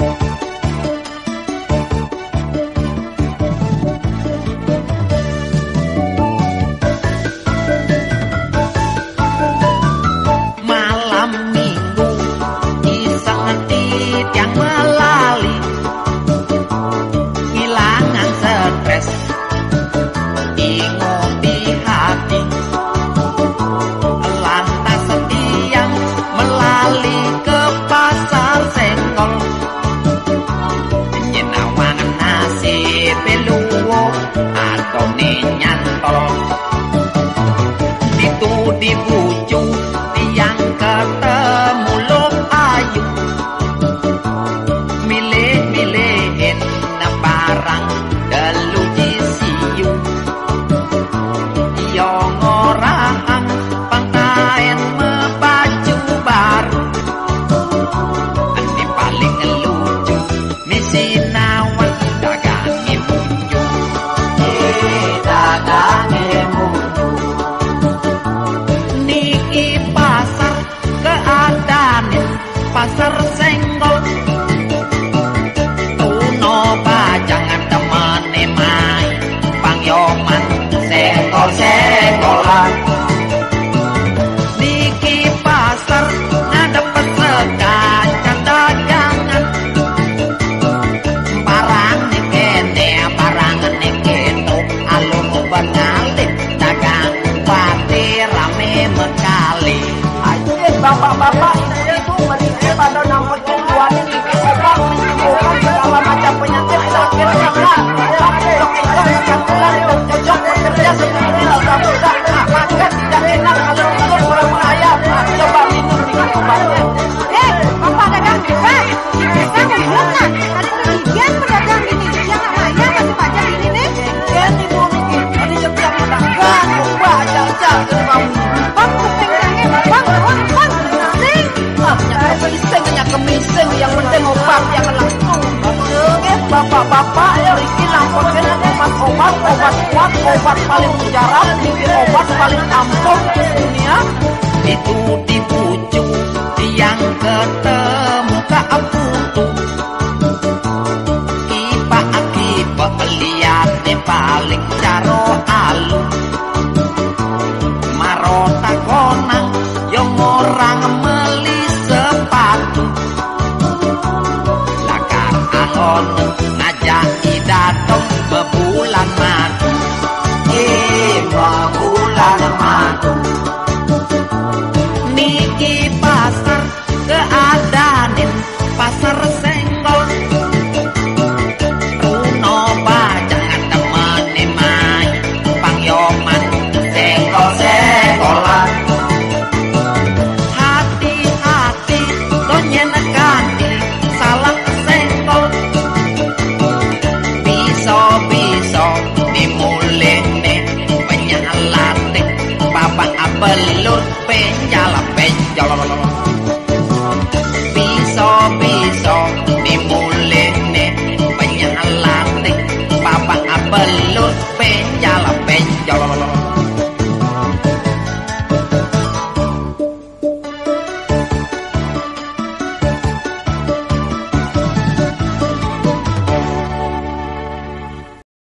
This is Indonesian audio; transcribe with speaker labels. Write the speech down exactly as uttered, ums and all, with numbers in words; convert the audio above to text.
Speaker 1: di ujung tiang ketemu lom ayu milih-milihin barang delu jisiu yo ngorang pantaen mebaju baru ane paling lucu misi nawan dagangi munju eh dagangi munju niki pasar keadaan pasar senggol tuno bajangan temene main pangyoman senggol-senggolan niki pasar ngadep segajan dagangan barang nikene barang nikeno alun bengalih dagang pati rame mekali
Speaker 2: Ayo bapak-bapak ibu-ibu menikah pada nangkut tujuan ini obat menyembuhkan segala macam penyakit sakit jangan dokter yang telah cocok bekerja seperti mudah-mudah maka tidak enak kalau untuk orang kaya coba minum dengan obatnya.
Speaker 3: Eh, bapak dagang bebas. Kita belum nak. Tadi kegigian pedagang ini. Yang kaya masih pajak ini nih.
Speaker 2: Kan ibu ini tadi setiap pedagang coba jajal ke kamu.
Speaker 3: Bang, kupengnya bang, bang, bang. Sing.
Speaker 2: Ah, nyaka kemiseng, nyaka kemiseng yang penting obat yang langsung. Oke, bapak-bapak ya iki laporkan obat obat obat kuat obat paling mujarab bikin obat paling ampuh di dunia.
Speaker 1: itu di pucuk tiang ketemu ka putu kipa-kipa liane paling caro alu marota konang yang orang meli sepatu lakar ahon ngajaki datang bebulan madu eh bebulan madu niki pasar keadanin pasar senggol runo bajangan temene main pangyoman senggol-senggolan hati-hati donyen kanti salah senggol bisa-bisa dimulene penyalatik bapak abelur penjala penjala